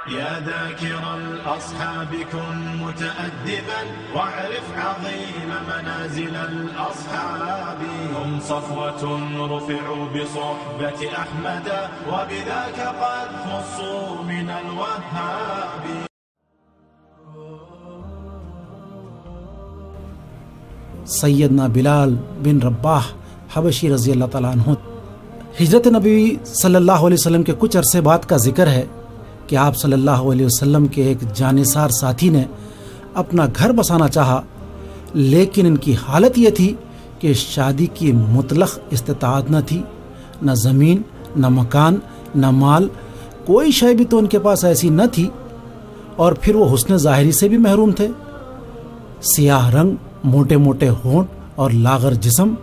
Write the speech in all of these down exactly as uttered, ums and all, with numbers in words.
يا ذاكر الأصحاب كن متأدبا واعرف عظيم منازل الأصحاب هم صفوة رفعوا بصحبة أحمد وبذاك قد خصوا من الوهاب. سیدنا بلال بن رباح حبشی رضی اللہ تعالیٰ عنہ. ہجرت نبی صلی اللہ علیہ وسلم کے کچھ عرصے بعد کا ذکر ہے کہ آپ صلی اللہ علیہ وسلم کے ایک جانثار ساتھی نے اپنا گھر بسانا چاہا، لیکن ان کی حالت یہ تھی کہ شادی کی مطلق استطاعت نہ تھی، نہ زمین، نہ مکان، نہ مال، کوئی شے بھی تو ان کے پاس ایسی نہ تھی، اور پھر وہ حسن ظاہری سے بھی محروم تھے. سیاہ رنگ، موٹے موٹے ہونٹ اور لاغر جسم.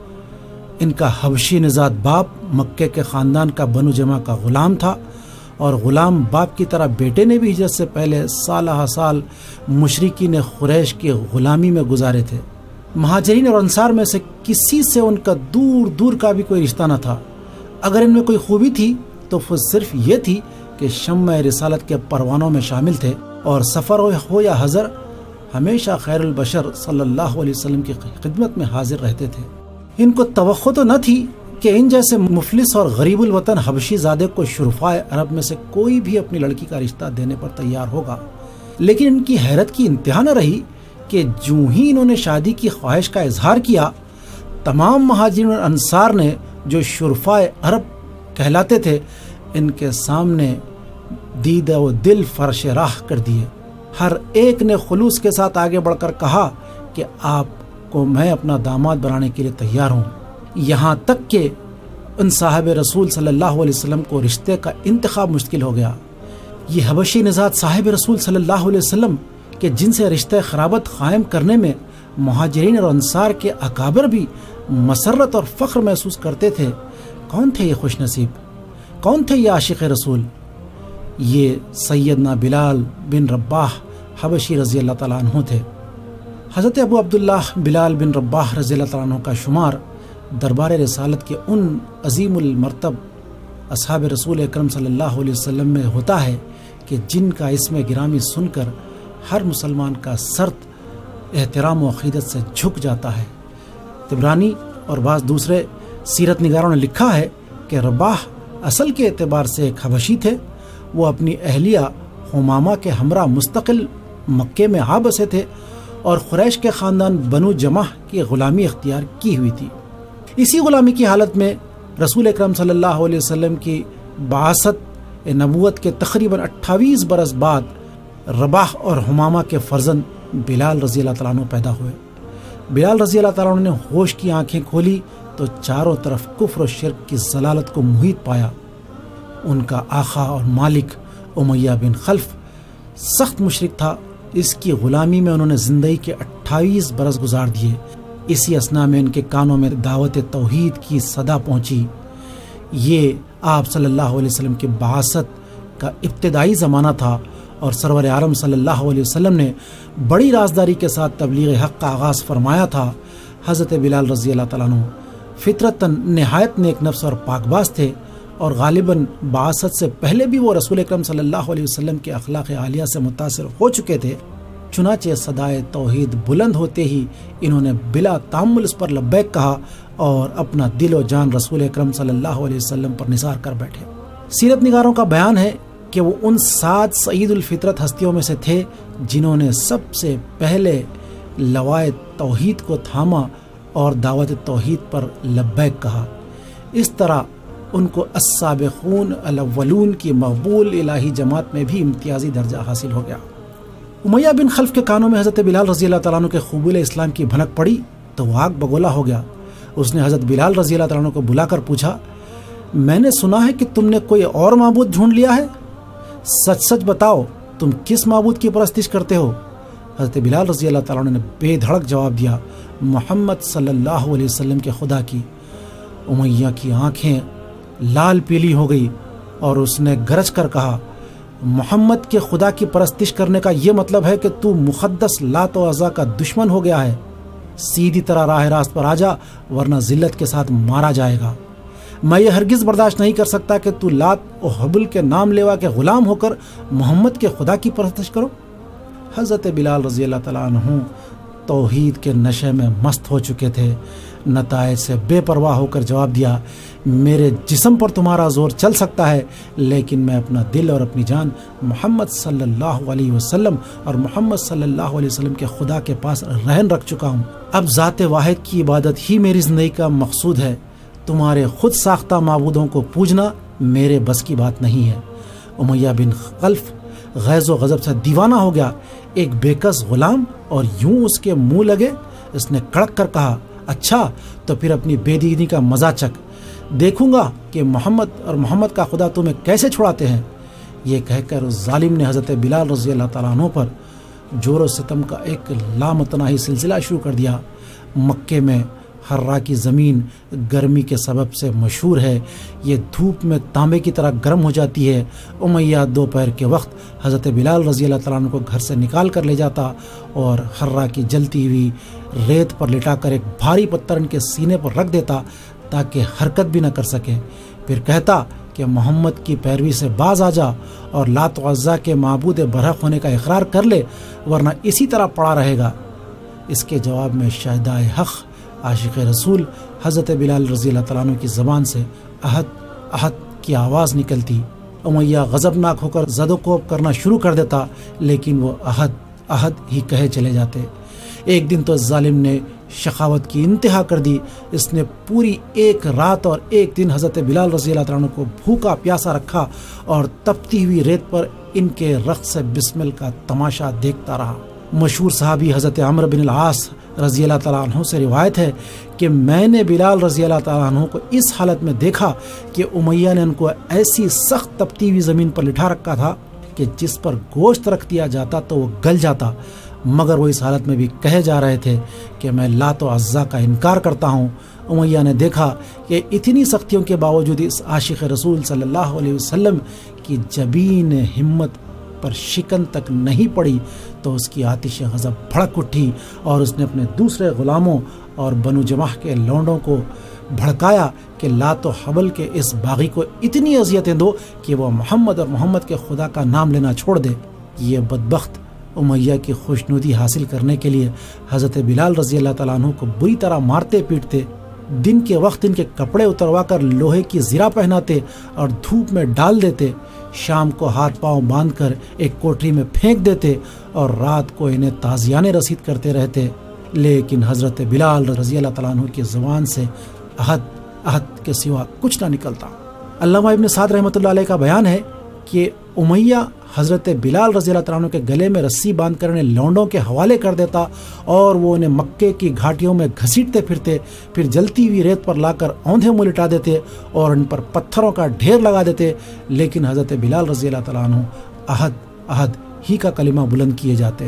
ان کا حبشی نژاد باپ مکے کے خاندان کا بنو جمع کا غلام تھا، اور غلام باپ کی طرح بیٹے نے بھی ہجرت سے پہلے سالہ سال مشرکین قریش کی غلامی میں گزارے تھے. مہاجرین اور انصار میں سے کسی سے ان کا دور دور کا بھی کوئی رشتہ نہ تھا. اگر ان میں کوئی خوبی تھی تو وہ صرف یہ تھی کہ شمع رسالت کے پروانوں میں شامل تھے، اور سفر ہو یا حضر ہمیشہ خیر البشر صلی اللہ علیہ وسلم کی خدمت میں حاضر رہتے تھے. ان کو توقع تو نہ تھی کہ ان جیسے مفلس اور غریب الوطن حبشی زادے کو شرفائے عرب میں سے کوئی بھی اپنی لڑکی کا رشتہ دینے پر تیار ہوگا، لیکن ان کی حیرت کی انتہا نہ رہی کہ جوں ہی انہوں نے شادی کی خواہش کا اظہار کیا، تمام مہاجرین اور انصار نے جو شرفائے عرب کہلاتے تھے ان کے سامنے دید و دل فرش راہ کر دیے. ہر ایک نے خلوص کے ساتھ آگے بڑھ کر کہا کہ آپ کو میں اپنا داماد بنانے کے لیے تیار ہوں. یہاں تک کہ ان صاحب رسول صلی اللہ علیہ وسلم کو رشتے کا انتخاب مشکل ہو گیا. یہ حبشی نژاد صاحب رسول صلی اللہ علیہ وسلم کہ جن سے رشتہ خرابت قائم کرنے میں مہاجرین اور انصار کے اکابر بھی مسرت اور فخر محسوس کرتے تھے، کون تھے یہ خوش نصیب؟ کون تھے یہ عاشق رسول؟ یہ سیدنا بلال بن رباح حبشی رضی اللہ تعالیٰ عنہ تھے. حضرت ابو عبداللہ بلال بن رباح رضی اللہ تعالیٰ عنہ کا شمار دربار رسالت کے ان عظیم المرتب اصحاب رسول اکرم صلی اللہ علیہ وسلم میں ہوتا ہے کہ جن کا اسم گرامی سن کر ہر مسلمان کا سرد احترام و عقیدت سے جھک جاتا ہے. طبرانی اور بعض دوسرے سیرت نگاروں نے لکھا ہے کہ رباح اصل کے اعتبار سے ایک حبشی تھے. وہ اپنی اہلیہ حمامہ کے ہمراہ مستقل مکے میں آ بسے تھے اور قریش کے خاندان بنو جمع کی غلامی اختیار کی ہوئی تھی. اسی غلامی کی حالت میں رسول اکرم صلی اللہ علیہ وسلم کی بعثت نبوت کے تقریباً اٹھائیس برس بعد رباح اور حمامہ کے فرزند بلال رضی اللہ تعالیٰ عنہ پیدا ہوئے. بلال رضی اللہ تعالیٰ عنہ نے ہوش کی آنکھیں کھولی تو چاروں طرف کفر و شرک کی ضلالت کو محیط پایا. ان کا آقا اور مالک امیہ بن خلف سخت مشرک تھا. اس کی غلامی میں انہوں نے زندگی کے اٹھائیس برس گزار دیے. اسی اثنا میں ان کے کانوں میں دعوت توحید کی صدا پہنچی. یہ آپ صلی اللہ علیہ وسلم کی بعثت کا ابتدائی زمانہ تھا اور سرور عالم صلی اللہ علیہ وسلم نے بڑی رازداری کے ساتھ تبلیغ حق کا آغاز فرمایا تھا. حضرت بلال رضی اللہ تعالیٰ عنہ فطرتاً نہایت نیک نفس اور پاک باز تھے، اور غالباً بعثت سے پہلے بھی وہ رسول اکرم صلی اللہ علیہ وسلم کے اخلاق عالیہ سے متاثر ہو چکے تھے. چنانچہ صدائے توحید بلند ہوتے ہی انہوں نے بلا تامل اس پر لبیک کہا اور اپنا دل و جان رسول اکرم صلی اللہ علیہ وسلم پر نثار کر بیٹھے. سیرت نگاروں کا بیان ہے کہ وہ ان سات سعید الفطرت ہستیوں میں سے تھے جنہوں نے سب سے پہلے لوائے توحید کو تھاما اور دعوت توحید پر لبیک کہا. اس طرح ان کو السابقون الاولون کی مقبول الہی جماعت میں بھی امتیازی درجہ حاصل ہو گیا. امیہ بن خلف کے کانوں میں حضرت بلال رضی اللہ تعالیٰ عنہ کے قبول اسلام کی بھنک پڑی تو وہ آگ بگولا ہو گیا. اس نے حضرت بلال رضی اللہ تعالیٰ عنہ کو بلا کر پوچھا، میں نے سنا ہے کہ تم نے کوئی اور معبود ڈھونڈ لیا ہے، سچ سچ بتاؤ تم کس معبود کی پرستش کرتے ہو؟ حضرت بلال رضی اللہ تعالیٰ عنہ نے بے دھڑک جواب دیا، محمد صلی اللہ علیہ وسلم کے خدا کی. امیہ کی آنکھیں لال پیلی ہو گئی اور اس نے گرج کر کہا، محمد کے خدا کی پرستش کرنے کا یہ مطلب ہے کہ تو مقدس لات و عزا کا دشمن ہو گیا ہے. سیدھی طرح راہ راست پر آ جا ورنہ ذلت کے ساتھ مارا جائے گا. میں یہ ہرگز برداشت نہیں کر سکتا کہ تو لات و حبل کے نام لیوا کے غلام ہو کر محمد کے خدا کی پرستش کرو۔ حضرت بلال رضی اللہ تعالیٰ عنہ توحید کے نشے میں مست ہو چکے تھے۔ نتائج سے بے پرواہ ہو کر جواب دیا، میرے جسم پر تمہارا زور چل سکتا ہے، لیکن میں اپنا دل اور اپنی جان محمد صلی اللہ علیہ وسلم اور محمد صلی اللہ علیہ وسلم کے خدا کے پاس رہن رکھ چکا ہوں۔ اب ذات واحد کی عبادت ہی میری زندگی کا مقصود ہے۔ تمہارے خود ساختہ معبودوں کو پوجنا میرے بس کی بات نہیں ہے۔ امیہ بن خلف غیظ و غضب سے دیوانہ ہو گیا۔ ایک بےکس غلام اور یوں اس کے منہ لگے؟ اس نے کڑک کر کہا، اچھا تو پھر اپنی بے دینی کا مزہ چکھ، دیکھوں گا کہ محمد اور محمد کا خدا تمہیں کیسے چھڑاتے ہیں۔ یہ کہہ کر اس ظالم نے حضرت بلال رضی اللہ تعالیٰ عنہ پر جور و ستم کا ایک لامتناہی سلسلہ شروع کر دیا۔ مکے میں حرا کی زمین گرمی کے سبب سے مشہور ہے، یہ دھوپ میں تانبے کی طرح گرم ہو جاتی ہے۔ امیہ دوپہر کے وقت حضرت بلال رضی اللہ تعالیٰ عنہ کو گھر سے نکال کر لے جاتا اور حرا کی جلتی ہوئی ریت پر لٹا کر ایک بھاری پتھر ان کے سینے پر رکھ دیتا تاکہ حرکت بھی نہ کر سکے۔ پھر کہتا کہ محمد کی پیروی سے باز آ جا اور لات و عزا کے معبود برحق ہونے کا اقرار کر لے، ورنہ اسی طرح پڑا رہے گا۔ اس کے جواب میں شہدائے حق عاشق رسول حضرت بلال رضی اللہ تعالیٰ عنہ کی زبان سے احد احد کی آواز نکلتی۔ امیہ غضبناک ہو کر زد و کوب کرنا شروع کر دیتا، لیکن وہ احد احد ہی کہے چلے جاتے۔ ایک دن تو ظالم نے شقاوت کی انتہا کر دی۔ اس نے پوری ایک رات اور ایک دن حضرت بلال رضی اللہ تعالیٰ عنہ کو بھوکا پیاسا رکھا اور تپتی ہوئی ریت پر ان کے رقص سے بسمل کا تماشا دیکھتا رہا۔ مشہور صحابی حضرت عمرو بن العاص رضی اللہ تعالیٰ عنہ سے روایت ہے کہ میں نے بلال رضی اللہ تعالیٰ عنہ کو اس حالت میں دیکھا کہ امیہ نے ان کو ایسی سخت تپتی ہوئی زمین پر لٹھا رکھا تھا کہ جس پر گوشت رکھ دیا جاتا تو وہ گل جاتا، مگر وہ اس حالت میں بھی کہے جا رہے تھے کہ میں لات و عزا کا انکار کرتا ہوں۔ امیہ نے دیکھا کہ اتنی سختیوں کے باوجود اس عاشق رسول صلی اللہ علیہ وسلم کی جبین ہمت پر شکن تک نہیں پڑی تو اس کی آتش غضب بھڑک اٹھی اور اس نے اپنے دوسرے غلاموں اور بنو جمح کے لونڈوں کو بھڑکایا کہ لات و حبل کے اس باغی کو اتنی اذیتیں دو کہ وہ محمد اور محمد کے خدا کا نام لینا چھوڑ دے۔ یہ بدبخت امیہ کی خوشنودی حاصل کرنے کے لیے حضرت بلال رضی اللہ تعالیٰ عنہ کو بری طرح مارتے پیٹتے، دن کے وقت ان کے کپڑے اتروا کر لوہے کی زرہ پہناتے اور دھوپ میں ڈال دیتے، شام کو ہاتھ پاؤں باندھ کر ایک کوٹری میں پھینک دیتے اور رات کو انہیں تازیانے رسید کرتے رہتے۔ لیکن حضرت بلال رضی اللہ تعالیٰ عنہ کی زبان سے عہد عہد کے سوا کچھ نہ نکلتا۔ علامہ ابن سعد رحمۃ اللہ علیہ کا بیان ہے کہ امیہ حضرت بلال رضی اللہ تعالیٰ عنہ کے گلے میں رسی باندھ کر انہیں لونڈوں کے حوالے کر دیتا اور وہ انہیں مکے کی گھاٹیوں میں گھسیٹتے پھرتے، پھر جلتی ہوئی ریت پر لا کر اوندھے منہ لٹا دیتے اور ان پر پتھروں کا ڈھیر لگا دیتے۔ لیکن حضرت بلال رضی اللہ تعالیٰ عنہ عہد عہد ہی کا کلمہ بلند کیے جاتے۔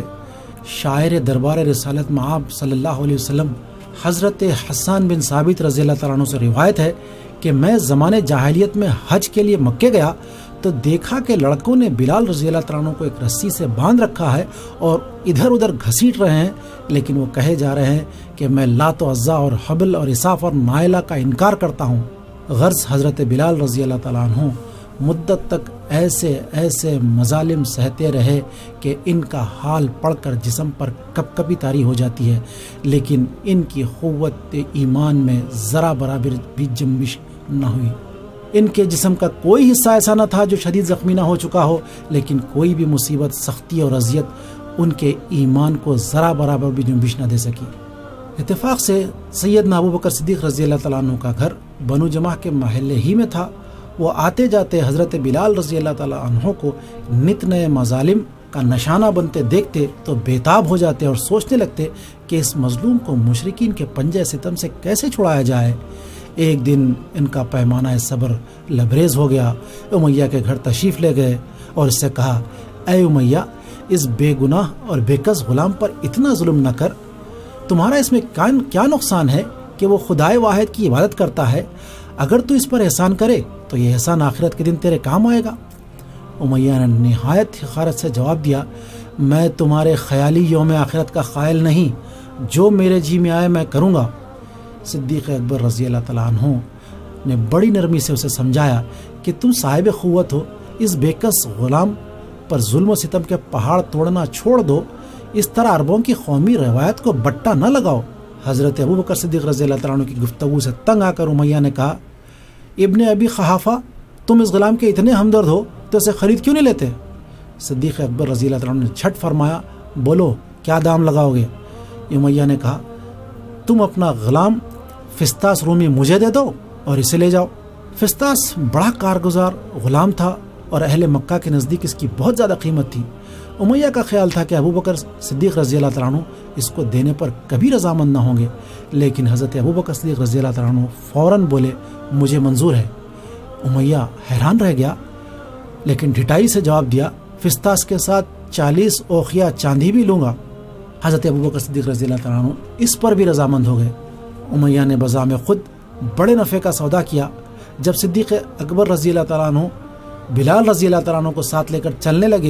شاعر دربار رسالت مآب صلی اللہ علیہ وسلم حضرت حسان بن ثابت رضی اللہ تعالیٰ عنہ سے روایت ہے کہ میں زمانے جاہلیت میں حج کے لیے مکے گیا تو دیکھا کہ لڑکوں نے بلال رضی اللہ تعالیٰ عنہ کو ایک رسی سے باندھ رکھا ہے اور ادھر ادھر گھسیٹ رہے ہیں، لیکن وہ کہے جا رہے ہیں کہ میں لات و عزا اور حبل اور اساف اور نائلہ کا انکار کرتا ہوں۔ غرض حضرت بلال رضی اللہ تعالیٰ عنہ مدت تک ایسے ایسے مظالم سہتے رہے کہ ان کا حال پڑھ کر جسم پر کپ کپی طاری ہو جاتی ہے، لیکن ان کی قوت ایمان میں ذرا برابر بھی جنبش نہ ہوئی۔ ان کے جسم کا کوئی حصہ ایسا نہ تھا جو شدید زخمی نہ ہو چکا ہو، لیکن کوئی بھی مصیبت، سختی اور اذیت ان کے ایمان کو ذرا برابر بھی جنبش نہ دے سکی۔ اتفاق سے سیدنا ابو بکر صدیق رضی اللہ تعالیٰ عنہ کا گھر بنو جمح کے محلے ہی میں تھا۔ وہ آتے جاتے حضرت بلال رضی اللہ تعالیٰ عنہ کو نت نئے مظالم کا نشانہ بنتے دیکھتے تو بےتاب ہو جاتے اور سوچنے لگتے کہ اس مظلوم کو مشرکین کے پنجے ستم سے کیسے چھڑایا جائے۔ ایک دن ان کا پیمانہ صبر لبریز ہو گیا۔ امیہ کے گھر تشریف لے گئے اور اس سے کہا، اے امیہ، اس بے گناہ اور بے کس غلام پر اتنا ظلم نہ کر۔ تمہارا اس میں کیا نقصان ہے کہ وہ خدائے واحد کی عبادت کرتا ہے؟ اگر تو اس پر احسان کرے تو یہ احسان آخرت کے دن تیرے کام آئے گا۔ امیہ نے نہایت حقارت سے جواب دیا، میں تمہارے خیالی یوم آخرت کا قائل نہیں، جو میرے جی میں آئے میں کروں گا۔ صدیق اکبر رضی اللہ تعالیٰ عنہ نے بڑی نرمی سے اسے سمجھایا کہ تم صاحب قوت ہو، اس بےکس غلام پر ظلم و ستم کے پہاڑ توڑنا چھوڑ دو، اس طرح عربوں کی قومی روایت کو بٹا نہ لگاؤ۔ حضرت ابوبکر صدیق رضی اللہ تعالیٰ عنہ کی گفتگو سے تنگ آ کر امیہ نے کہا، ابن ابی قحافہ، تم اس غلام کے اتنے ہمدرد ہو تو اسے خرید کیوں نہیں لیتے؟ صدیق اکبر رضی اللہ تعالیٰ عنہ نے جھٹ فرمایا، بولو کیا دام لگاؤ گے؟ امیہ نے کہا، تم اپنا غلام فستاس رومی مجھے دے دو اور اسے لے جاؤ۔ فستاس بڑا کارگزار غلام تھا اور اہل مکہ کے نزدیک اس کی بہت زیادہ قیمت تھی۔ امیہ کا خیال تھا کہ ابوبکر صدیق رضی اللہ تعالیٰ عنہ اس کو دینے پر کبھی رضامند نہ ہوں گے، لیکن حضرت ابوبکر صدیق رضی اللہ تعالیٰ عنہ فوراً بولے، مجھے منظور ہے۔ امیہ حیران رہ گیا، لیکن ڈھٹائی سے جواب دیا، فستاس کے ساتھ چالیس اوقیہ چاندی بھی لوں گا۔ حضرت ابوبکر صدیق رضی اللہ تعالیٰ عنہ اس پر بھی رضامند ہو گئے۔ امیہ نے بزعم خود بڑے نفع کا سودا کیا۔ جب صدیق اکبر رضی اللہ تعالیٰ عنہ بلال رضی اللہ تعالیٰ عنہ کو ساتھ لے کر چلنے لگے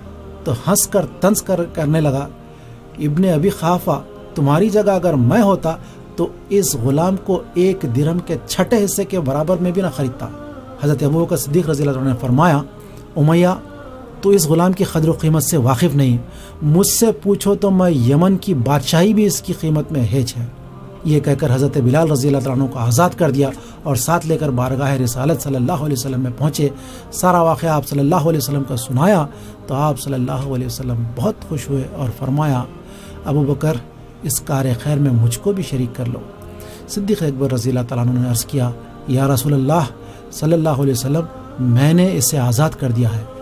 تو ہنس کر طنز کر کرنے لگا، ابن ابی قحافہ، تمہاری جگہ اگر میں ہوتا تو اس غلام کو ایک درہم کے چھٹے حصے کے برابر میں بھی نہ خریدتا۔ حضرت ابوبکر صدیق رضی اللہ عنہ نے فرمایا، امیہ تو اس غلام کی قدر و قیمت سے واقف نہیں، مجھ سے پوچھو تو میں یمن کی بادشاہی بھی اس کی قیمت میں ہیچ ہے۔ یہ کہہ کر حضرت بلال رضی اللہ عنہ کو آزاد کر دیا اور ساتھ لے کر بارگاہ رسالت صلی اللہ علیہ وسلم میں پہنچے۔ سارا واقعہ آپ صلی اللہ علیہ وسلم کا سنایا تو آپ صلی اللہ علیہ وسلم بہت خوش ہوئے اور فرمایا، ابو بکر اس کار خیر میں مجھ کو بھی شریک کر لو۔ صدیق اکبر رضی اللہ تعالیٰ عنہ نے عرض کیا، یا رسول اللہ صلی اللہ علیہ وسلم، میں نے اسے آزاد کر دیا ہے۔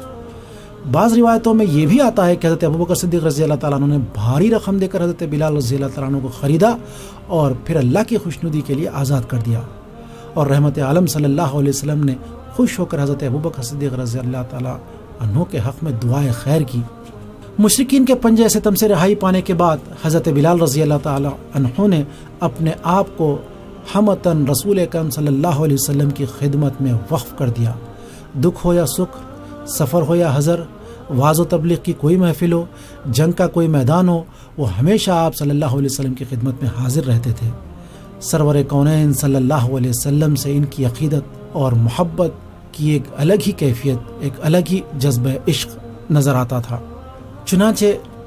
بعض روایتوں میں یہ بھی آتا ہے کہ حضرت ابوبکر صدیق رضی اللہ تعالیٰ عنہ نے بھاری رقم دے کر حضرت بلال رضی اللہ تعالیٰ عنہ کو خریدا اور پھر اللہ کی خوشنودی کے لیے آزاد کر دیا، اور رحمت عالم صلی اللہ علیہ وسلم نے خوش ہو کر حضرت ابوبکر صدیق رضی اللہ تعالیٰ عنہ کے حق میں دعائے خیر کی۔ مشرکین کے پنجے ستم سے رہائی پانے کے بعد حضرت بلال رضی اللہ تعالیٰ عنہ نے اپنے آپ کو ہمتاً رسول اکرم صلی اللہ علیہ وسلم کی خدمت میں وقف کر دیا۔ دکھ ہو یا سکھ، سفر ہو یا حضر، واز و تبلیغ کی کوئی محفل ہو، جنگ کا کوئی میدان ہو، وہ ہمیشہ آپ صلی اللہ علیہ وسلم کی خدمت میں حاضر رہتے تھے۔ سرور کونین صلی اللہ علیہ وسلم سے ان کی عقیدت اور محبت کی ایک الگ ہی کیفیت، ایک الگ ہی جذبہ عشق نظر آتا تھا۔ چنانچہ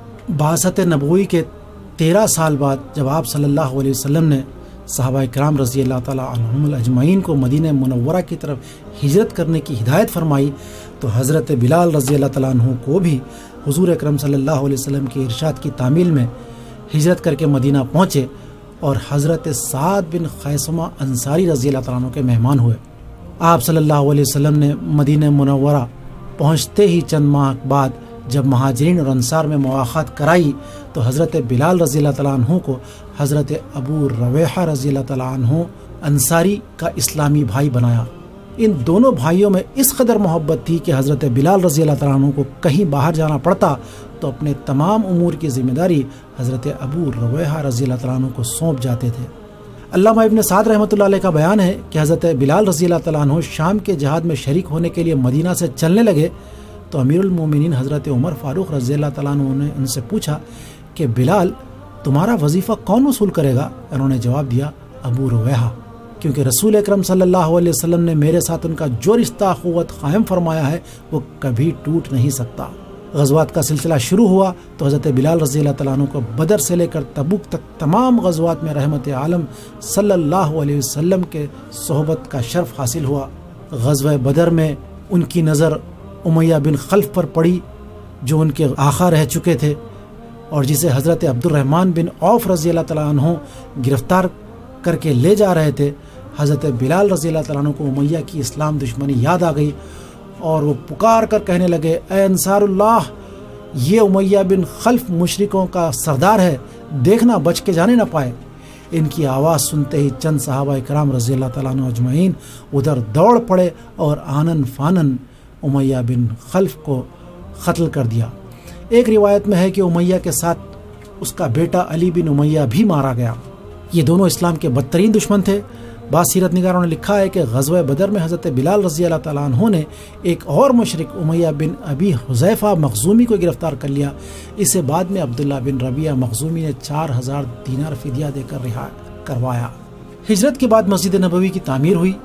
بعثت نبوی کے تیرہ سال بعد جب آپ صلی اللہ علیہ وسلم نے صحابہ کرام رضی اللہ تعالیٰ عنہم اجمعین کو مدینہ منورہ کی طرف ہجرت کرنے کی ہدایت فرمائی تو حضرت بلال رضی اللہ تعالیٰ عنہ کو بھی حضور اکرم صلی اللہ علیہ وسلم کے ارشاد کی تعمیل میں ہجرت کر کے مدینہ پہنچے اور حضرت سعد بن خیثمہ انصاری رضی اللہ تعالیٰ عنہ کے مہمان ہوئے۔ آپ صلی اللہ علیہ وسلم نے مدینہ منورہ پہنچتے ہی چند ماہ بعد جب مہاجرین اور انصار میں مواخات کرائی تو حضرت بلال رضی اللہ تعالیٰ عنہ کو حضرت ابو رویحہ رضی اللہ تعالیٰ عنہ انصاری کا اسلامی بھائی بنایا۔ ان دونوں بھائیوں میں اس قدر محبت تھی کہ حضرت بلال رضی اللہ تعالیٰ عنہ کو کہیں باہر جانا پڑتا تو اپنے تمام امور کی ذمہ داری حضرت ابو رویحہ رضی اللہ تعالیٰ عنہ کو سونپ جاتے تھے۔ علامہ ابن سعد رحمۃ اللہ علیہ کا بیان ہے کہ حضرت بلال رضی اللہ تعالیٰ عنہ شام کے جہاد میں شریک ہونے کے لیے مدینہ سے چلنے لگے تو امیر المومنین حضرت عمر فاروق رضی اللہ تعالیٰ عنہ نے ان سے پوچھا کہ بلال تمہارا وظیفہ کون وصول کرے گا؟ انہوں نے جواب دیا، ابو رویحہ، کیونکہ رسول اکرم صلی اللہ علیہ وسلم نے میرے ساتھ ان کا جو رشتہ اخوت قائم فرمایا ہے وہ کبھی ٹوٹ نہیں سکتا۔ غزوات کا سلسلہ شروع ہوا تو حضرت بلال رضی اللہ تعالیٰ عنہ کو بدر سے لے کر تبوک تک تمام غزوات میں رحمت عالم صلی اللہ علیہ وسلم کے صحبت کا شرف حاصل ہوا۔ غزوہ بدر میں ان کی نظر امیہ بن خلف پر پڑی جو ان کے آقا رہ چکے تھے اور جسے حضرت عبد الرحمن بن عوف رضی اللہ تعالیٰ عنہ گرفتار کر کے لے جا رہے تھے۔ حضرت بلال رضی اللہ تعالیٰ عنہ کو امیہ کی اسلام دشمنی یاد آ گئی اور وہ پکار کر کہنے لگے، اے انصار اللہ، یہ امیہ بن خلف مشرکوں کا سردار ہے، دیکھنا بچ کے جانے نہ پائے۔ ان کی آواز سنتے ہی چند صحابہ کرام رضی اللہ تعالیٰ عنہ اجمعین ادھر دوڑ پڑے اور آنن فانن امیہ بن خلف کو قتل کر دیا۔ ایک روایت میں ہے کہ امیہ کے ساتھ اس کا بیٹا علی بن امیہ بھی مارا گیا۔ یہ دونوں اسلام کے بدترین دشمن تھے۔ بعض سیرت نگاروں نے لکھا ہے کہ غزوہ بدر میں حضرت بلال رضی اللہ تعالیٰ عنہ نے ایک اور مشرک امیہ بن ابی حذیفہ مخزومی کو گرفتار کر لیا۔ اسے بعد میں عبداللہ بن ربیعہ مخزومی نے چار ہزار دینار فدیہ دے کر رہا کروایا۔ ہجرت کے بعد مسجد نبوی کی تعمیر ہوئی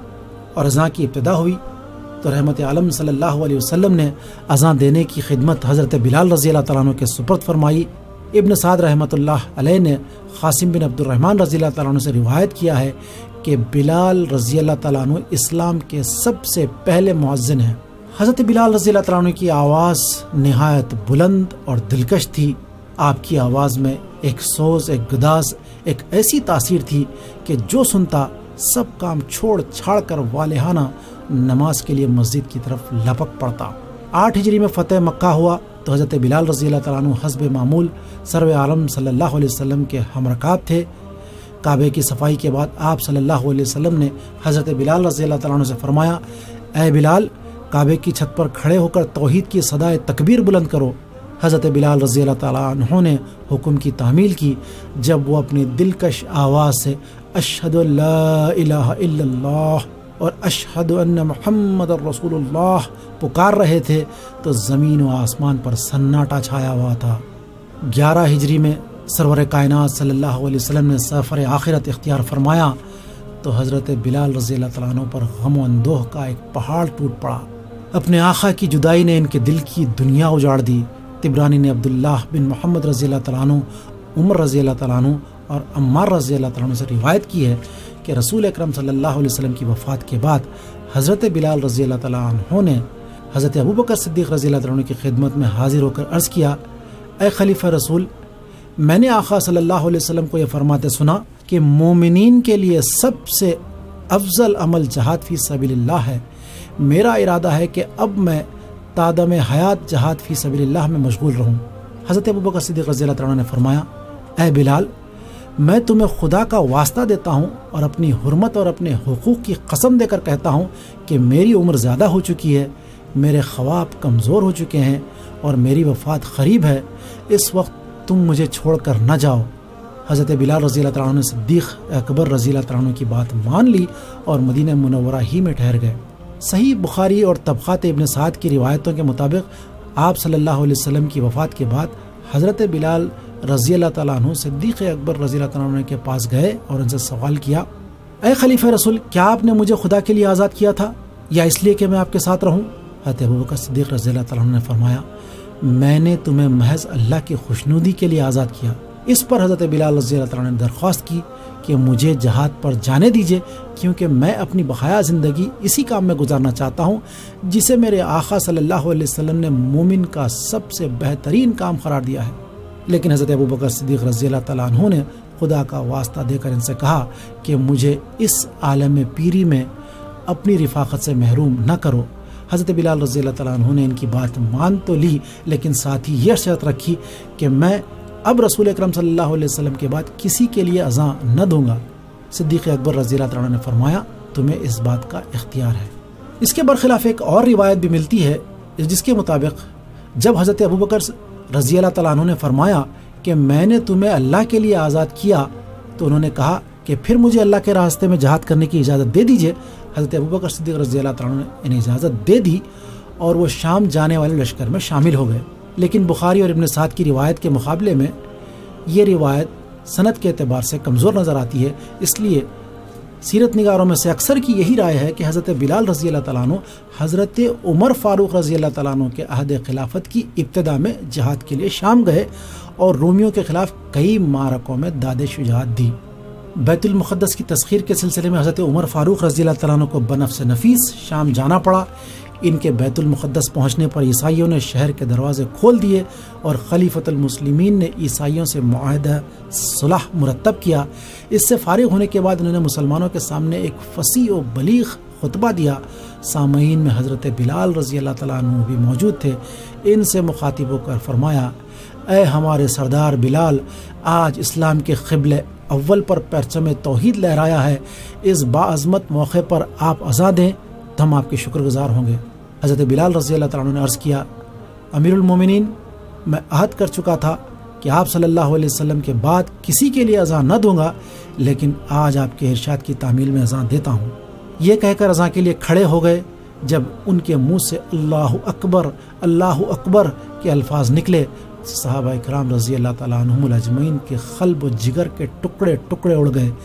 اور اذان کی ابتدا ہوئی تو رحمت عالم صلی اللہ علیہ وسلم نے اذان دینے کی خدمت حضرت بلال رضی اللہ تعالیٰ عنہ کے سپرد فرمائی۔ ابن سعد رحمۃ اللہ علیہ نے قاسم بن عبد الرحمن رضی اللہ تعالیٰ عنہ سے روایت کیا ہے کہ بلال رضی اللہ تعالیٰ عنہ اسلام کے سب سے پہلے مؤذن ہیں۔ حضرت بلال رضی اللہ تعالیٰ عنہ کی آواز نہایت بلند اور دلکش تھی۔ آپ کی آواز میں ایک سوز، ایک گداز، ایک ایسی تاثیر تھی کہ جو سنتا سب کام چھوڑ چھاڑ کر والہانہ نماز کے لیے مسجد کی طرف لپک پڑتا۔ آٹھ ہجری میں فتح مکہ ہوا تو حضرت بلال رضی اللہ تعالیٰ عنہ حسب معمول سرور عالم صلی اللہ علیہ وسلم کے ہمرکاب تھے۔ کعبے کی صفائی کے بعد آپ صلی اللہ علیہ وسلم نے حضرت بلال رضی اللہ تعالیٰ عنہ سے فرمایا، اے بلال، کعبے کی چھت پر کھڑے ہو کر توحید کی صدائے تکبیر بلند کرو۔ حضرت بلال رضی اللہ تعالیٰ عنہ نے حکم کی تعمیل کی۔ جب وہ اپنی دلکش آواز سے اشہد ان لا الہ الا اللہ اور اشہد ان محمد رسول اللہ پکار رہے تھے تو زمین و آسمان پر سناٹا چھایا ہوا تھا۔ گیارہ ہجری میں سرور کائنات صلی اللہ علیہ وسلم نے سفر آخرت اختیار فرمایا تو حضرت بلال رضی اللہ تعالیٰ عنہ پر غم و اندوہ کا ایک پہاڑ ٹوٹ پڑا۔ اپنے آقا کی جدائی نے ان کے دل کی دنیا اجاڑ دی۔ طبرانی نے عبداللہ بن محمد رضی اللہ تعالیٰ عنہ، عمر رضی اللہ تعالیٰ عنہ اور عمار رضی اللہ تعالیٰ عنہ سے روایت کی ہے کہ رسول اکرم صلی اللہ علیہ وسلم کی وفات کے بعد حضرت بلال رضی اللہ تعالیٰ عنہ نے حضرت ابوبکر صدیق رضی اللہ تعالیٰ عنہ کی خدمت میں حاضر ہو کر عرض کیا، اے خلیفہ رسول، میں نے آقا صلی اللہ علیہ وسلم کو یہ فرماتے سنا کہ مومنین کے لیے سب سے افضل عمل جہاد فی سبیل اللہ ہے۔ میرا ارادہ ہے کہ اب میں تادم حیات جہاد فی سبیل اللہ میں مشغول رہوں۔ حضرت ابوبکر صدیق رضی اللہ تعالیٰ عنہ نے فرمایا، اے بلال، میں تمہیں خدا کا واسطہ دیتا ہوں اور اپنی حرمت اور اپنے حقوق کی قسم دے کر کہتا ہوں کہ میری عمر زیادہ ہو چکی ہے، میرے خواب کمزور ہو چکے ہیں اور میری وفات قریب ہے، اس وقت تم مجھے چھوڑ کر نہ جاؤ۔ حضرت بلال رضی اللہ تعالیٰ عنہ نے صدیق اکبر رضی اللہ تعالیٰ عنہ کی بات مان لی اور مدینہ منورہ ہی میں ٹھہر گئے۔ صحیح بخاری اور طبقات ابن سعد کی روایتوں کے مطابق آپ صلی اللہ علیہ وسلم کی وفات کے بعد حضرت بلال رضی اللہ تعالیٰ عنہ صدیق اکبر رضی اللہ تعالیٰ عنہ کے پاس گئے اور ان سے سوال کیا، اے خلیفہ رسول، کیا آپ نے مجھے خدا کے لیے آزاد کیا تھا یا اس لیے کہ میں آپ کے ساتھ رہوں؟ حضرت ابوبکر صدیق رضی اللہ تعالیٰ عنہ نے فرمایا، میں نے تمہیں محض اللہ کی خوشنودی کے لیے آزاد کیا۔ اس پر حضرت بلال رضی اللہ تعالیٰ عنہ نے درخواست کی کہ مجھے جہاد پر جانے دیجیے، کیونکہ میں اپنی بقایا زندگی اسی کام میں گزارنا چاہتا ہوں جسے میرے آقا صلی اللہ علیہ وسلم نے مومن کا سب سے بہترین کام قرار دیا ہے۔ لیکن حضرت ابوبکر صدیق رضی اللہ تعالیٰ عنہ نے خدا کا واسطہ دے کر ان سے کہا کہ مجھے اس عالم پیری میں اپنی رفاقت سے محروم نہ کرو۔ حضرت بلال رضی اللہ تعالیٰ عنہ نے ان کی بات مان تو لی، لیکن ساتھ ہی یہ شرط رکھی کہ میں اب رسول اکرم صلی اللہ علیہ وسلم کے بعد کسی کے لیے اذان نہ دوں گا۔ صدیق اکبر رضی اللہ تعالیٰ عنہ نے فرمایا، تمہیں اس بات کا اختیار ہے۔ اس کے برخلاف ایک اور روایت بھی ملتی ہے جس کے مطابق جب حضرت ابوبکر رضی اللہ تعالیٰ عنہ نے فرمایا کہ میں نے تمہیں اللہ کے لیے آزاد کیا تو انہوں نے کہا کہ پھر مجھے اللہ کے راستے میں جہاد کرنے کی اجازت دے دیجئے۔ حضرت ابوبکر صدیق رضی اللہ تعالیٰ عنہ نے انہیں اجازت دے دی اور وہ شام جانے والے لشکر میں شامل ہو گئے۔ لیکن بخاری اور ابن سعد کی روایت کے مقابلے میں یہ روایت سند کے اعتبار سے کمزور نظر آتی ہے، اس لیے سیرت نگاروں میں سے اکثر کی یہی رائے ہے کہ حضرت بلال رضی اللہ تعالیٰ عنہ حضرت عمر فاروق رضی اللہ تعالیٰ عنہ کے عہد خلافت کی ابتدا میں جہاد کے لیے شام گئے اور رومیوں کے خلاف کئی معرکوں میں داد شجاعت دی۔ بیت المقدس کی تسخیر کے سلسلے میں حضرت عمر فاروق رضی اللہ تعالیٰ عنہ کو بنفس نفیس شام جانا پڑا۔ ان کے بیت المقدس پہنچنے پر عیسائیوں نے شہر کے دروازے کھول دیے اور خلیفۃ المسلمین نے عیسائیوں سے معاہدہ صلح مرتب کیا۔ اس سے فارغ ہونے کے بعد انہوں نے مسلمانوں کے سامنے ایک فصیح و بلیغ خطبہ دیا۔ سامعین میں حضرت بلال رضی اللہ تعالیٰ عنہ بھی موجود تھے۔ ان سے مخاطب ہو کر فرمایا، اے ہمارے سردار بلال، آج اسلام کے قبلہ اول پر پرچم توحید لہرایا ہے، اس باعظمت موقع پر آپ اذان دیں تو ہم آپ کے شکر گزار ہوں گے۔ حضرت بلال رضی اللہ تعالیٰ عنہ نے عرض کیا، امیر المومنین، میں عہد کر چکا تھا کہ آپ صلی اللہ علیہ وسلم کے بعد کسی کے لیے اذان نہ دوں گا، لیکن آج آپ کے ارشاد کی تعمیل میں اذان دیتا ہوں۔ یہ کہہ کر اذان کے لیے کھڑے ہو گئے۔ جب ان کے منہ سے اللہ اکبر اللہ اکبر کے الفاظ نکلے، صحابہ کرام رضی اللہ تعالیٰ عنہم الاجمعین کے قلب و جگر کے ٹکڑے ٹکڑے اڑ گئے۔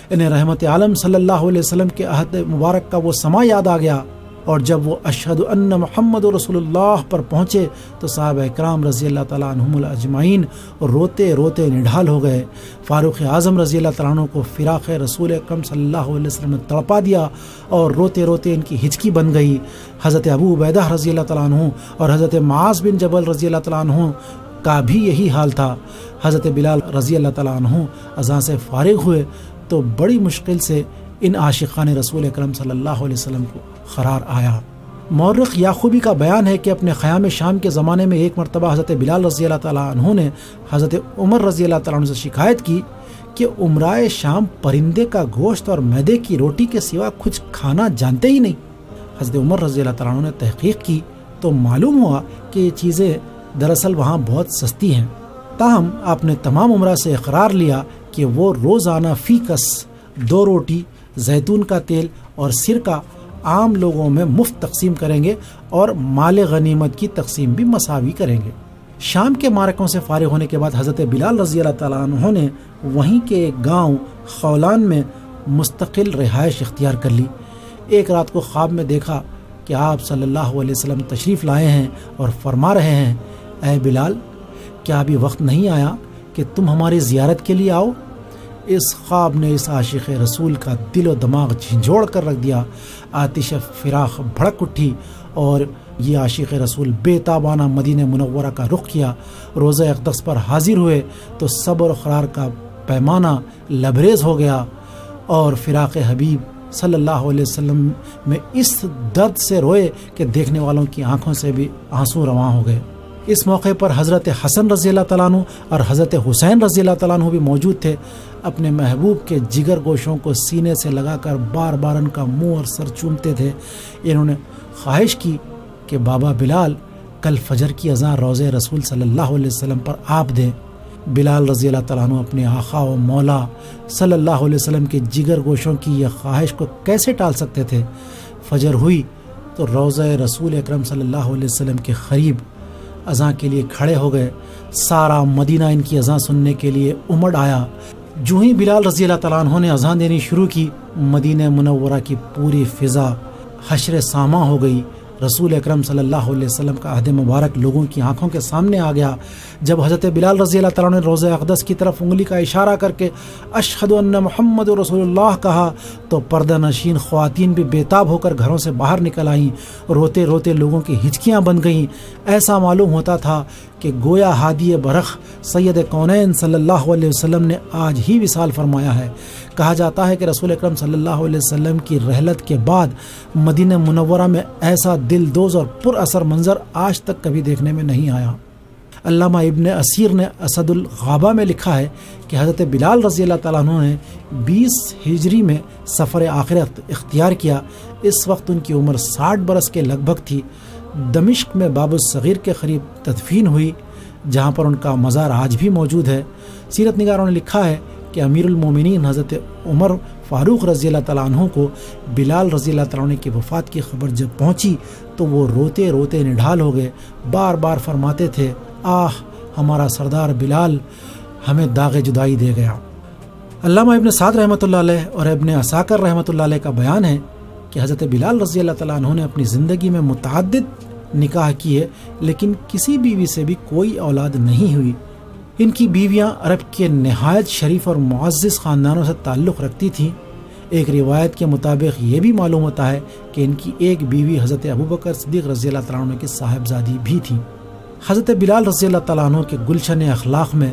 انہیں رحمت عالم صلی اللہ علیہ وسلم کے عہد مبارک کا وہ سما یاد آ گیا، اور جب وہ اشہد ان محمد رسول اللہ پر پہنچے تو صحابہ اکرام رضی اللہ تعالیٰ عنہم اجمعین روتے روتے نڈھال ہو گئے۔ فاروق اعظم رضی اللہ تعالیٰ عنہ کو فراق رسول اکرم صلی اللہ علیہ وسلم نے تڑپا دیا اور روتے روتے ان کی ہچکی بن گئی۔ حضرت ابو عبیدہ رضی اللہ تعالیٰ عنہ اور حضرت معاذ بن جبل رضی اللہ تعالیٰ عنہ کا بھی یہی حال تھا۔ حضرت بلال رضی اللہ تعالیٰ عنہ اذان سے فارغ ہوئے تو بڑی مشکل سے ان عاشقان رسول اکرم صلی اللہ علیہ وسلم کو قرار آیا۔ مورخ یعقوبی کا بیان ہے کہ اپنے خیام شام کے زمانے میں ایک مرتبہ حضرت بلال رضی اللہ تعالیٰ عنہ نے حضرت عمر رضی اللہ تعالیٰ عنہ سے شکایت کی کہ عمرائے شام پرندے کا گوشت اور میدے کی روٹی کے سوا کچھ کھانا جانتے ہی نہیں۔ حضرت عمر رضی اللہ تعالیٰ عنہ نے تحقیق کی تو معلوم ہوا کہ یہ چیزیں دراصل وہاں بہت سستی ہیں، تاہم آپ نے تمام عمرہ سے اقرار لیا کہ وہ روزانہ فی کس دو روٹی، زیتون کا تیل اور سرکہ عام لوگوں میں مفت تقسیم کریں گے اور مال غنیمت کی تقسیم بھی مساوی کریں گے۔ شام کے معرکوں سے فارغ ہونے کے بعد حضرت بلال رضی اللہ تعالیٰ عنہ نے وہیں کے ایک گاؤں خولان میں مستقل رہائش اختیار کر لی۔ ایک رات کو خواب میں دیکھا کہ آپ صلی اللہ علیہ وسلم تشریف لائے ہیں اور فرما رہے ہیں، اے بلال، کیا ابھی وقت نہیں آیا کہ تم ہماری زیارت کے لیے آؤ؟ اس خواب نے اس عاشق رسول کا دل و دماغ جھنجھوڑ کر رکھ دیا۔ آتش فراق بھڑک اٹھی اور یہ عاشق رسول بے تابانہ مدینہ منورہ کا رخ کیا۔ روزہ اقدس پر حاضر ہوئے تو صبر و قرار کا پیمانہ لبریز ہو گیا اور فراق حبیب صلی اللہ علیہ وسلم میں اس درد سے روئے کہ دیکھنے والوں کی آنکھوں سے بھی آنسو رواں ہو گئے۔ اس موقع پر حضرت حسن رضی اللہ تعالیٰ عنہ اور حضرت حسین رضی اللہ تعالیٰ عنہ بھی موجود تھے۔ اپنے محبوب کے جگر گوشوں کو سینے سے لگا کر بار بار ان کا منہ اور سر چومتے تھے۔ انہوں نے خواہش کی کہ بابا بلال کل فجر کی اذان روضہ رسول صلی اللہ علیہ وسلم پر آپ دیں۔ بلال رضی اللہ تعالیٰ عنہ اپنے آقا و مولا صلی اللہ علیہ وسلم کے جگر گوشوں کی یہ خواہش کو کیسے ٹال سکتے تھے؟ فجر ہوئی تو روضہ رسول اکرم صلی اللہ علیہ وسلم کے قریب اذان کے لیے کھڑے ہو گئے۔ سارا مدینہ ان کی اذان سننے کے لیے امڑ آیا۔ جو ہی بلال رضی اللہ تعالیٰ عنہ نے اذان دینی شروع کی، مدینہ منورہ کی پوری فضا حشر ساماں ہو گئی۔ رسول اکرم صلی اللہ علیہ وسلم کا عہد مبارک لوگوں کی آنکھوں کے سامنے آ گیا۔ جب حضرت بلال رضی اللہ تعالیٰ نے روضہ اقدس کی طرف انگلی کا اشارہ کر کے اشہد ان محمد رسول اللہ کہا تو پردہ نشین خواتین بھی بےتاب ہو کر گھروں سے باہر نکل آئیں۔ روتے روتے لوگوں کی ہچکیاں بن گئیں۔ ایسا معلوم ہوتا تھا کہ گویا ہادی برخ سید کونین صلی اللہ علیہ وسلم نے آج ہی وصال فرمایا ہے۔ کہا جاتا ہے کہ رسول اکرم صلی اللہ علیہ وسلم کی رحلت کے بعد مدینہ منورہ میں ایسا دل دوز اور پر اثر منظر آج تک کبھی دیکھنے میں نہیں آیا۔ علامہ ابن اسیر نے اسد الغابہ میں لکھا ہے کہ حضرت بلال رضی اللہ تعالیٰ عنہ نے بیس ہجری میں سفر آخرت اختیار کیا۔ اس وقت ان کی عمر ساٹھ برس کے لگ بھگ تھی۔ دمشق میں باب الصغیر کے قریب تدفین ہوئی، جہاں پر ان کا مزار آج بھی موجود ہے۔ سیرت نگاروں نے لکھا ہے کہ امیر المومنین حضرت عمر فاروق رضی اللہ تعالیٰ عنہ کو بلال رضی اللہ تعالیٰ عنہ کی وفات کی خبر جب پہنچی تو وہ روتے روتے نڈھال ہو گئے۔ بار بار فرماتے تھے، آہ ہمارا سردار بلال ہمیں داغ جدائی دے گیا۔ علامہ ابن سعد رحمۃ اللہ علیہ اور ابن عساکر رحمۃ اللہ علیہ کا بیان ہے کہ حضرت بلال رضی اللہ تعالیٰ عنہ نے اپنی زندگی میں متعدد نکاح کیے، لیکن کسی بیوی سے بھی کوئی اولاد نہیں ہوئی۔ ان کی بیویاں عرب کے نہایت شریف اور معزز خاندانوں سے تعلق رکھتی تھیں۔ ایک روایت کے مطابق یہ بھی معلوم ہوتا ہے کہ ان کی ایک بیوی حضرت ابوبکر صدیق رضی اللہ تعالیٰ عنہ کی صاحبزادی بھی تھیں۔ حضرت بلال رضی اللہ تعالیٰ عنہ کے گلشن اخلاق میں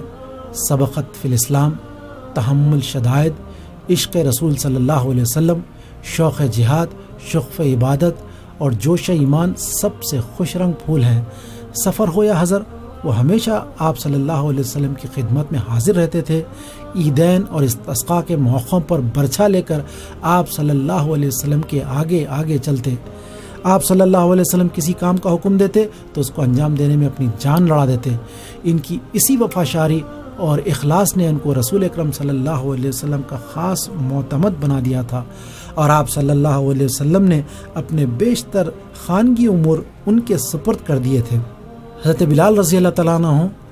سبقت فی الاسلام، تحمل شدائد، عشق رسول صلی اللہ علیہ وسلم، شوق جہاد، شغف عبادت اور جوش ایمان سب سے خوش رنگ پھول ہیں۔ سفر ہو یا حضر، وہ ہمیشہ آپ صلی اللہ علیہ وسلم کی خدمت میں حاضر رہتے تھے۔ عیدین اور استسقاء کے موقعوں پر برچھا لے کر آپ صلی اللہ علیہ وسلم کے آگے آگے چلتے۔ آپ صلی اللہ علیہ وسلم کسی کام کا حکم دیتے تو اس کو انجام دینے میں اپنی جان لڑا دیتے۔ ان کی اسی وفاشاری اور اخلاص نے ان کو رسول اکرم صلی اللہ علیہ وسلم کا خاص معتمد بنا دیا تھا، اور آپ صلی اللہ علیہ وسلم نے اپنے بیشتر خانگی امور ان کے سپرد کر دیے تھے۔ حضرت بلال رضی اللہ تعالیٰ عنہ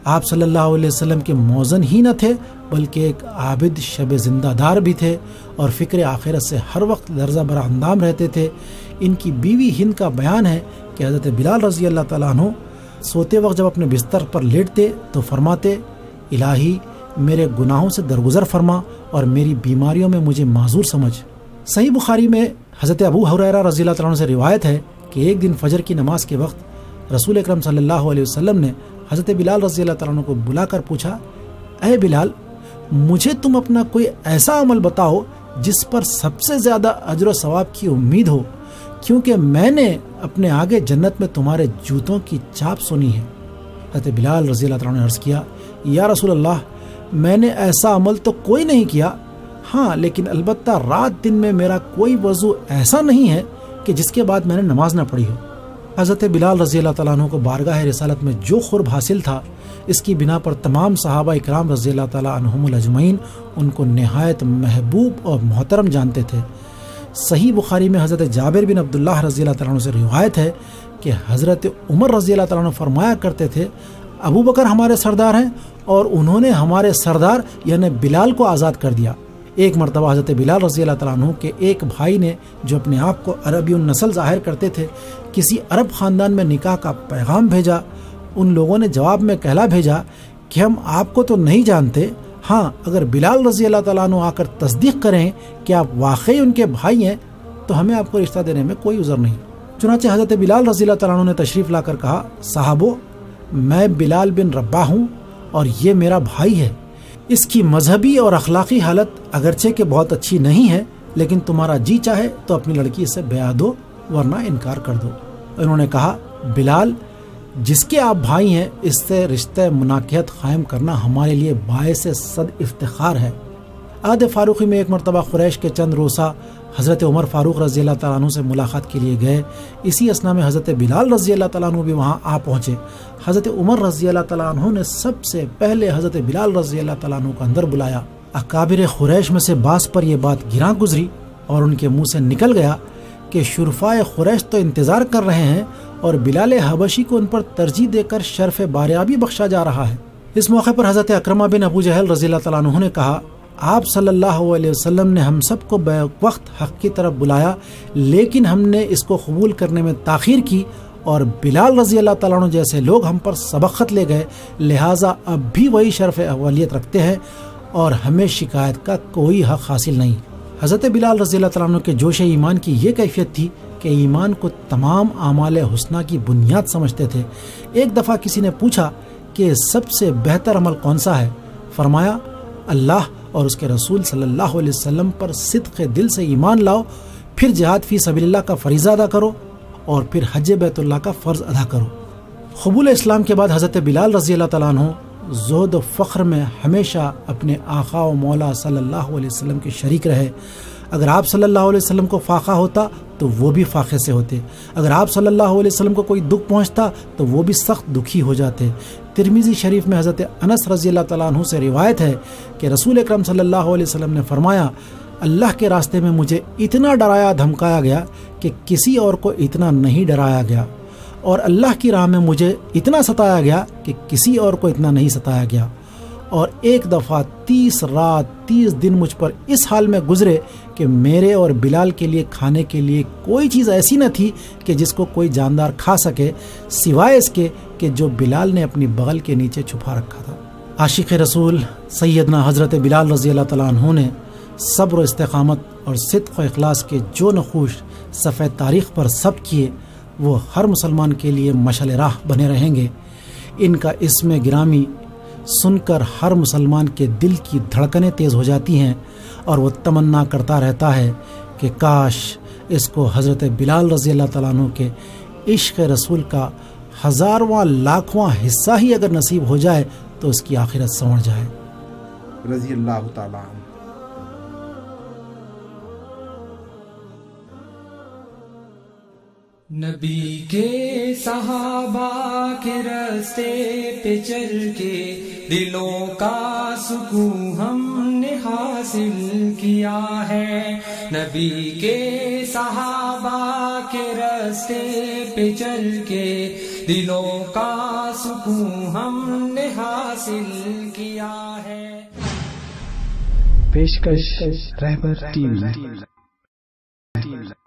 آپ صلی اللہ علیہ وسلم کے موزن ہی نہ تھے بلکہ ایک عابد شب زندہ دار بھی تھے اور فکر آخرت سے ہر وقت لرزہ بر اندام رہتے تھے۔ ان کی بیوی ہند کا بیان ہے کہ حضرت بلال رضی اللہ تعالیٰ عنہ سوتے وقت جب اپنے بستر پر لیٹتے تو فرماتے، الہی میرے گناہوں سے درگزر فرما اور میری بیماریوں میں مجھے معذور سمجھ۔ صحیح بخاری میں حضرت ابو ہریرہ رضی اللہ تعالیٰ عنہ سے روایت ہے کہ ایک دن فجر کی نماز کے وقت رسول اکرم صلی اللہ علیہ وسلم نے حضرت بلال رضی اللہ تعالیٰ عنہ کو بلا کر پوچھا، اے بلال، مجھے تم اپنا کوئی ایسا عمل بتاؤ جس پر سب سے زیادہ اجر و ثواب کی امید ہو، کیونکہ میں نے اپنے آگے جنت میں تمہارے جوتوں کی چاپ سنی ہے۔ حضرت بلال رضی اللہ تعالیٰ عنہ نے عرض کیا، یا رسول اللہ، میں نے ایسا عمل تو کوئی نہیں کیا، ہاں لیکن البتہ رات دن میں میرا کوئی وضو ایسا نہیں ہے کہ جس کے بعد میں نے نماز نہ پڑھی ہو۔ حضرت بلال رضی اللہ تعالیٰ عنہ کو بارگاہ رسالت میں جو قرب حاصل تھا، اس کی بنا پر تمام صحابہ اکرام رضی اللہ تعالیٰ عنہم الاجمعین ان کو نہایت محبوب اور محترم جانتے تھے۔ صحیح بخاری میں حضرت جابر بن عبداللہ رضی اللہ تعالیٰ عنہ سے روایت ہے کہ حضرت عمر رضی اللہ تعالیٰ عنہ فرمایا کرتے تھے، ابو بکر ہمارے سردار ہیں اور انہوں نے ہمارے سردار یعنی بلال کو آزاد کر دیا۔ ایک مرتبہ حضرت بلال رضی اللہ تعالیٰ عنہ کے ایک بھائی نے جو اپنے آپ کو عربی النسل ظاہر کرتے تھے، کسی عرب خاندان میں نکاح کا پیغام بھیجا۔ ان لوگوں نے جواب میں کہلا بھیجا کہ ہم آپ کو تو نہیں جانتے، ہاں اگر بلال رضی اللہ تعالیٰ عنہ آ کر تصدیق کریں کہ آپ واقعی ان کے بھائی ہیں تو ہمیں آپ کو رشتہ دینے میں کوئی عذر نہیں۔ چنانچہ حضرت بلال رضی اللہ تعالیٰ عنہ نے تشریف لا کر کہا، صحابو، میں بلال بن رباح ہوں اور یہ میرا بھائی ہے۔ اس کی مذہبی اور اخلاقی حالت اگرچہ کہ بہت اچھی نہیں ہے، لیکن تمہارا جی چاہے تو اپنی لڑکی سے بیعت دو ورنہ انکار کر دو۔ انہوں نے کہا، بلال، جس کے آپ بھائی ہیں اس سے رشتہ مناکحت قائم کرنا ہمارے لیے باعث صد افتخار ہے۔ عہد فاروقی میں ایک مرتبہ قریش کے چند روسا حضرت عمر فاروق رضی اللہ تعالیٰ عنہ سے ملاقات کے لیے گئے۔ اسی اسنا میں حضرت بلال رضی اللہ تعالیٰ عنہ بھی وہاں آ پہنچے۔ حضرت عمر رضی اللہ تعالیٰ عنہ نے سب سے پہلے حضرت بلال رضی اللہ تعالیٰ عنہ کو اندر بلایا۔ اکابر قریش میں سے بعض پر یہ بات گراں گزری اور ان کے منہ سے نکل گیا کہ شرفائے قریش تو انتظار کر رہے ہیں اور بلال حبشی کو ان پر ترجیح دے کر شرف باریابی بخشا جا رہا ہے۔ اس موقع پر حضرت اکرمہ بن ابو جہل رضی اللہ تعالیٰ عنہ نے کہا، آپ صلی اللہ علیہ وسلم نے ہم سب کو بیک وقت حق کی طرف بلایا، لیکن ہم نے اس کو قبول کرنے میں تاخیر کی اور بلال رضی اللہ تعالیٰ عنہ جیسے لوگ ہم پر سبقت لے گئے، لہٰذا اب بھی وہی شرف اولیت رکھتے ہیں اور ہمیں شکایت کا کوئی حق حاصل نہیں۔ حضرت بلال رضی اللہ تعالیٰ عنہ کے جوش ایمان کی یہ کیفیت تھی کہ ایمان کو تمام اعمال حسنہ کی بنیاد سمجھتے تھے۔ ایک دفعہ کسی نے پوچھا کہ سب سے بہتر عمل کون سا ہے؟ فرمایا، اللہ اور اس کے رسول صلی اللہ علیہ وسلم پر صدق دل سے ایمان لاؤ، پھر جہاد فی سبیل اللہ کا فریضہ ادا کرو اور پھر حج بیت اللہ کا فرض ادا کرو۔ قبول اسلام کے بعد حضرت بلال رضی اللہ تعالیٰ عنہ زہد و فخر میں ہمیشہ اپنے آقا و مولا صلی اللہ علیہ وسلم کے شریک رہے۔ اگر آپ صلی اللہ علیہ وسلم کو فاقہ ہوتا تو وہ بھی فاقے سے ہوتے، اگر آپ صلی اللہ علیہ وسلم کو کوئی دکھ پہنچتا تو وہ بھی سخت دکھی ہو جاتے۔ ترمذی شریف میں حضرت انس رضی اللہ تعالیٰ عنہ سے روایت ہے کہ رسول اکرم صلی اللہ علیہ وسلم نے فرمایا، اللہ کے راستے میں مجھے اتنا ڈرایا دھمکایا گیا کہ کسی اور کو اتنا نہیں ڈرایا گیا، اور اللہ کی راہ میں مجھے اتنا ستایا گیا کہ کسی اور کو اتنا نہیں ستایا گیا، اور ایک دفعہ تیس رات تیس دن مجھ پر اس حال میں گزرے کہ میرے اور بلال کے لیے کھانے کے لیے کوئی چیز ایسی نہ تھی کہ جس کو کوئی جاندار کھا سکے، سوائے اس کے کہ جو بلال نے اپنی بغل کے نیچے چھپا رکھا تھا۔ عاشق رسول سیدنا حضرت بلال رضی اللہ تعالیٰ عنہ نے صبر و استقامت اور صدق و اخلاص کے جو نقوش صفحہ تاریخ پر ثبت کیے، وہ ہر مسلمان کے لیے مشعل راہ بنے رہیں گے۔ ان کا اسم گرامی سن کر ہر مسلمان کے دل کی دھڑکنیں تیز ہو جاتی ہیں اور وہ تمنا کرتا رہتا ہے کہ کاش اس کو حضرت بلال رضی اللہ تعالیٰ عنہ کے عشق رسول کا ہزارواں لاکھواں حصہ ہی اگر نصیب ہو جائے تو اس کی آخرت سنور جائے۔ رضی اللہ تعالیٰ عنہ۔ نبی کے صحابہ کے راستے پہ چل کے دلوں کا سکون ہم نے حاصل کیا ہے، نبی کے صحابہ کے راستے پہ چل کے دلوں کا سکون ہم نے حاصل کیا ہے۔ پیشکش رہبر ٹی وی۔